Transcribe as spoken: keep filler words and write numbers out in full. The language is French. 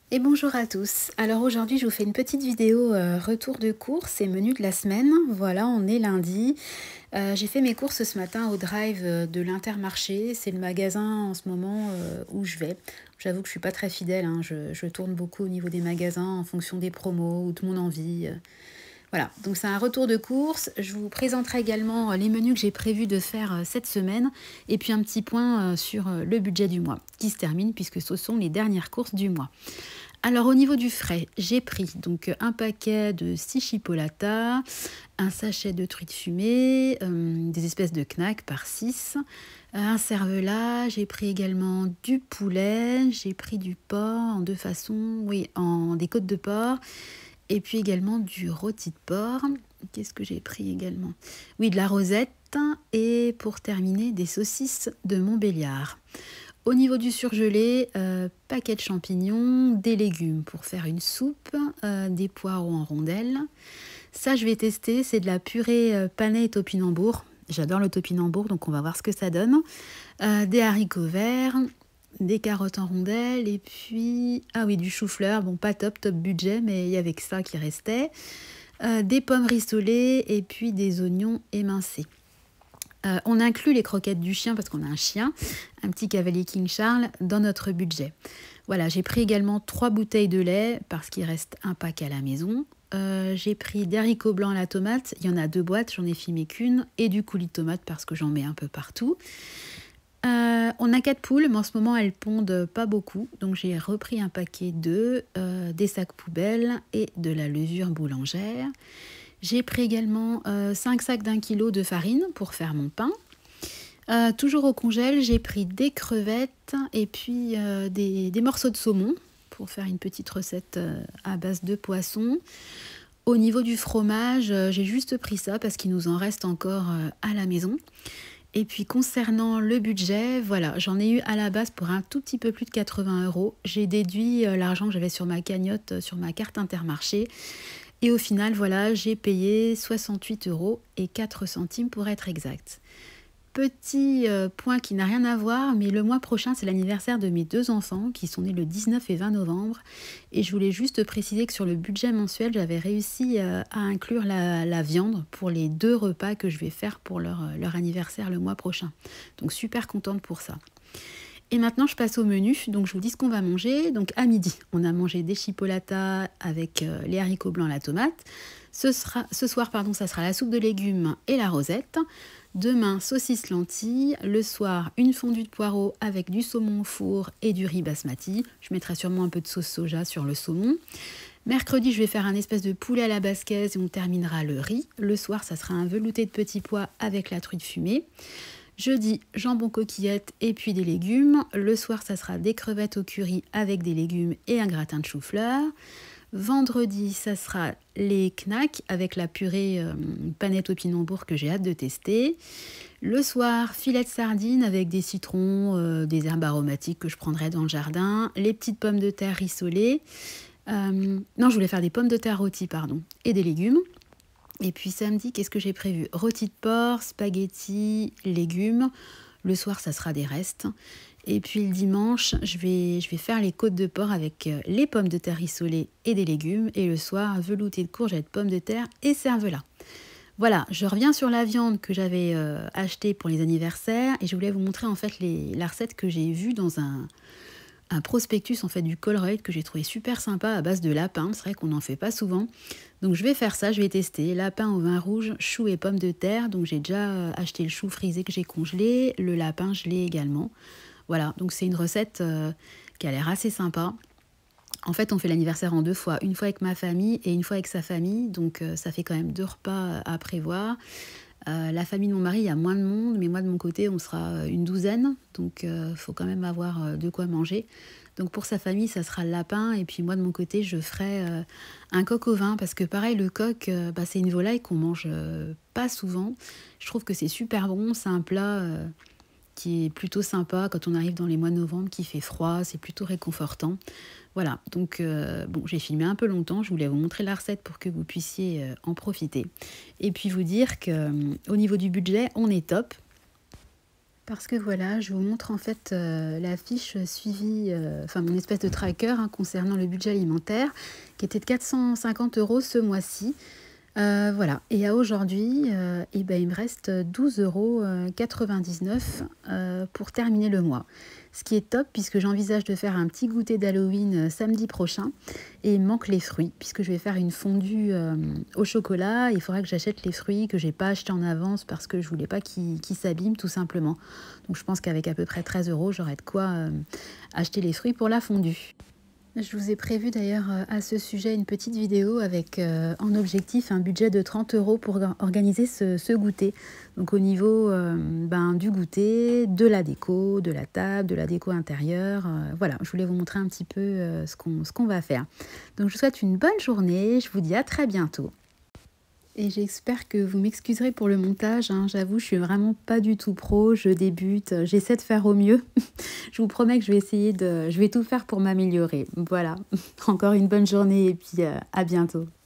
Et bonjour à tous. Alors aujourd'hui, je vous fais une petite vidéo euh, retour de courses et menu de la semaine. Voilà, on est lundi. Euh, j'ai fait mes courses ce matin au drive euh, de l'Intermarché. C'est le magasin en ce moment euh, où je vais. J'avoue que je suis pas très fidèle, hein. je, je tourne beaucoup au niveau des magasins en fonction des promos ou de mon envie. euh. Voilà, donc c'est un retour de course. Je vous présenterai également euh, les menus que j'ai prévu de faire euh, cette semaine. Et puis un petit point euh, sur euh, le budget du mois qui se termine puisque ce sont les dernières courses du mois. Alors au niveau du frais, j'ai pris donc un paquet de six chipolatas, un sachet de truites fumées, euh, des espèces de knacks par six, un cervelas, j'ai pris également du poulet, j'ai pris du porc en deux façons, oui, en des côtes de porc, et puis également du rôti de porc. Qu'est-ce que j'ai pris également? Oui, de la rosette, et pour terminer, des saucisses de Montbéliard. Au niveau du surgelé, euh, paquet de champignons, des légumes pour faire une soupe, euh, des poireaux en rondelles. Ça, je vais tester, c'est de la purée euh, panais et topinambour. J'adore le topinambour, donc on va voir ce que ça donne. Euh, des haricots verts, des carottes en rondelles, et puis, ah oui, du chou-fleur. Bon, pas top, top budget, mais il y avait que ça qui restait. Euh, des pommes rissolées, et puis des oignons émincés. Euh, on inclut les croquettes du chien parce qu'on a un chien, un petit cavalier King Charles, dans notre budget. Voilà, j'ai pris également trois bouteilles de lait parce qu'il reste un pack à la maison. Euh, j'ai pris des haricots blancs à la tomate, il y en a deux boîtes, j'en ai filmé qu'une, et du coulis de tomate parce que j'en mets un peu partout. Euh, on a quatre poules, mais en ce moment elles pondent pas beaucoup, donc j'ai repris un paquet d'œufs, euh, des sacs poubelles et de la levure boulangère. J'ai pris également euh, cinq sacs d'un kilo de farine pour faire mon pain. Euh, toujours au congèle, j'ai pris des crevettes et puis euh, des, des morceaux de saumon pour faire une petite recette euh, à base de poisson. Au niveau du fromage, euh, j'ai juste pris ça parce qu'il nous en reste encore euh, à la maison. Et puis concernant le budget, voilà, j'en ai eu à la base pour un tout petit peu plus de quatre-vingts euros. J'ai déduit euh, l'argent que j'avais sur ma cagnotte, euh, sur ma carte Intermarché. Et au final, voilà, j'ai payé soixante-huit euros et quatre centimes pour être exact. Petit euh, point qui n'a rien à voir, mais le mois prochain, c'est l'anniversaire de mes deux enfants qui sont nés le dix-neuf et vingt novembre. Et je voulais juste préciser que sur le budget mensuel, j'avais réussi euh, à inclure la, la viande pour les deux repas que je vais faire pour leur, leur anniversaire le mois prochain. Donc super contente pour ça. Et maintenant, je passe au menu. Donc, je vous dis ce qu'on va manger. Donc, à midi, on a mangé des chipolatas avec euh, les haricots blancs, la tomate. Ce, sera, ce soir, pardon, ça sera la soupe de légumes et la rosette. Demain, saucisses lentilles. Le soir, une fondue de poireaux avec du saumon au four et du riz basmati. Je mettrai sûrement un peu de sauce soja sur le saumon. Mercredi, je vais faire un espèce de poulet à la basquaise et on terminera le riz. Le soir, ça sera un velouté de petits pois avec la truite fumée. Jeudi, jambon coquillette et puis des légumes. Le soir, ça sera des crevettes au curry avec des légumes et un gratin de chou-fleur. Vendredi, ça sera les knacks avec la purée euh, panais topinambour que j'ai hâte de tester. Le soir, filet de sardines avec des citrons, euh, des herbes aromatiques que je prendrai dans le jardin. Les petites pommes de terre rissolées. Euh, non, je voulais faire des pommes de terre rôties, pardon, et des légumes. Et puis samedi, qu'est-ce que j'ai prévu? Rôti de porc, spaghettis, légumes. Le soir, ça sera des restes. Et puis le dimanche, je vais, je vais faire les côtes de porc avec les pommes de terre rissolées et des légumes. Et le soir, velouté de courgettes, pommes de terre et cervelas. Voilà, je reviens sur la viande que j'avais euh, achetée pour les anniversaires. Et je voulais vous montrer en fait les, la recette que j'ai vue dans un... un prospectus en fait du Colruyt que j'ai trouvé super sympa à base de lapin. C'est vrai qu'on n'en fait pas souvent. Donc je vais faire ça, je vais tester. Lapin au vin rouge, choux et pommes de terre. Donc j'ai déjà acheté le chou frisé que j'ai congelé. Le lapin, je l'ai également. Voilà, donc c'est une recette euh, qui a l'air assez sympa. En fait, on fait l'anniversaire en deux fois. Une fois avec ma famille et une fois avec sa famille. Donc euh, ça fait quand même deux repas à prévoir. Euh, la famille de mon mari, il y a moins de monde, mais moi de mon côté, on sera une douzaine, donc il euh, faut quand même avoir euh, de quoi manger. Donc pour sa famille, ça sera le lapin, et puis moi de mon côté, je ferai euh, un coq au vin, parce que pareil, le coq, euh, bah, c'est une volaille qu'on mange euh, pas souvent. Je trouve que c'est super bon, c'est un plat euh, qui est plutôt sympa quand on arrive dans les mois de novembre, qui fait froid, c'est plutôt réconfortant. Voilà, donc euh, bon, j'ai filmé un peu longtemps, je voulais vous montrer la recette pour que vous puissiez euh, en profiter. Et puis vous dire qu'au niveau du budget, on est top. Parce que voilà, je vous montre en fait euh, la fiche suivie, euh, enfin mon espèce de tracker hein, concernant le budget alimentaire, qui était de quatre cent cinquante euros ce mois-ci. Euh, voilà, et à aujourd'hui, euh, eh ben, il me reste douze euros quatre-vingt-dix-neuf euh, pour terminer le mois. Ce qui est top puisque j'envisage de faire un petit goûter d'Halloween euh, samedi prochain. Et il me manque les fruits puisque je vais faire une fondue euh, au chocolat. Il faudrait que j'achète les fruits que j'ai pas achetés en avance parce que je voulais pas qu'ils qu'ils s'abîment tout simplement. Donc je pense qu'avec à peu près treize euros, j'aurai de quoi euh, acheter les fruits pour la fondue. Je vous ai prévu d'ailleurs euh, à ce sujet une petite vidéo avec euh, en objectif un budget de trente euros pour or- organiser ce, ce goûter. Donc au niveau euh, ben, du goûter, de la déco, de la table, de la déco intérieure. Euh, voilà, je voulais vous montrer un petit peu euh, ce qu'on ce qu'on va faire. Donc je vous souhaite une bonne journée, je vous dis à très bientôt. Et j'espère que vous m'excuserez pour le montage, hein. J'avoue, je suis vraiment pas du tout pro, je débute, j'essaie de faire au mieux. Je vous promets que je vais essayer de... Je vais tout faire pour m'améliorer. Voilà, encore une bonne journée et puis euh, à bientôt.